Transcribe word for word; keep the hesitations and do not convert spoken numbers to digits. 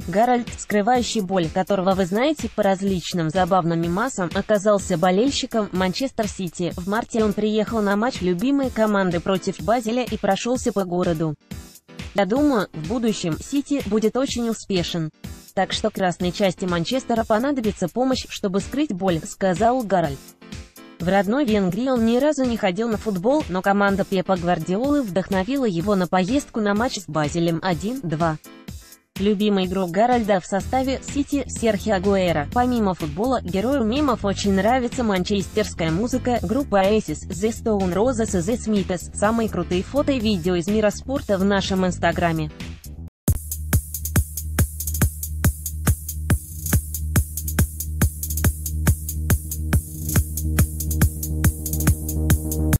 Гарольд, скрывающий боль, которого вы знаете по различным забавным мемасам, оказался болельщиком Манчестер Сити. В марте он приехал на матч любимой команды против Базеля и прошелся по городу. «Я думаю, в будущем Сити будет очень успешен. Так что красной части Манчестера понадобится помощь, чтобы скрыть боль», — сказал Гарольд. В родной Венгрии он ни разу не ходил на футбол, но команда Пепа Гвардиолы вдохновила его на поездку на матч с Базелем один-два. Любимый игрок Гарольда в составе Сити — Серхио Агуэро. Помимо футбола, герою мемов очень нравится манчестерская музыка, группа Oasis, The Stone Roses и The Smiths. Самые крутые фото и видео из мира спорта в нашем инстаграме.